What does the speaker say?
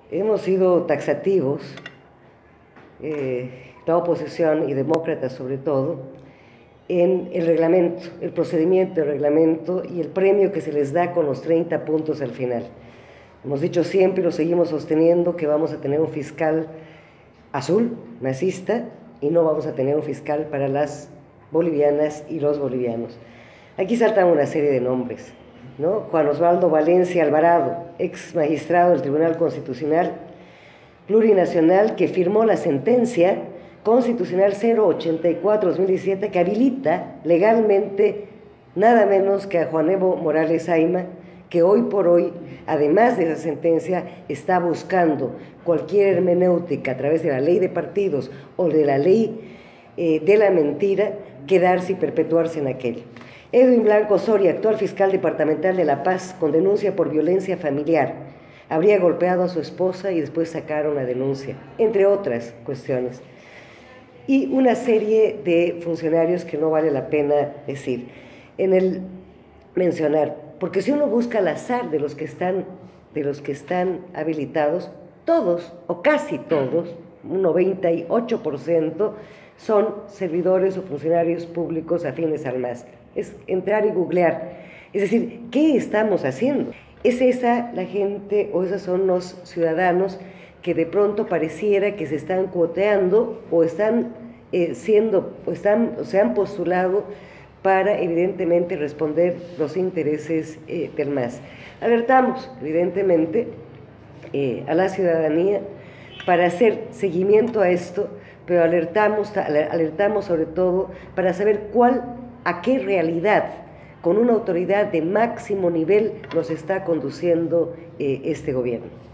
hemos sido taxativos, la oposición y demócratas sobre todo, en el reglamento, el procedimiento del reglamento y el premio que se les da con los 30 puntos al final. Hemos dicho siempre y lo seguimos sosteniendo que vamos a tener un fiscal azul, masista, y no vamos a tener un fiscal para las bolivianas y los bolivianos. Aquí saltan una serie de nombres, ¿no? Juan Osvaldo Valencia Alvarado, ex magistrado del Tribunal Constitucional Plurinacional, que firmó la sentencia constitucional 084-2017 que habilita legalmente nada menos que a Juan Evo Morales Ayma, que hoy por hoy, además de esa sentencia, está buscando cualquier hermenéutica a través de la ley de partidos o de la ley de la mentira, quedarse y perpetuarse en aquello. Edwin Blanco Soria, actual fiscal departamental de La Paz, con denuncia por violencia familiar, habría golpeado a su esposa y después sacaron la denuncia, entre otras cuestiones. Y una serie de funcionarios que no vale la pena decir, mencionar, porque si uno busca al azar de los que están habilitados, todos o casi todos, un 98%, son servidores o funcionarios públicos afines al MAS. Es entrar y googlear, es decir, ¿qué estamos haciendo? ¿Es esa la gente o esos son los ciudadanos que de pronto pareciera que se están cuoteando o están se han postulado para evidentemente responder los intereses del MAS? Alertamos evidentemente a la ciudadanía para hacer seguimiento a esto, pero alertamos sobre todo para saber a qué realidad, con una autoridad de máximo nivel, nos está conduciendo este gobierno.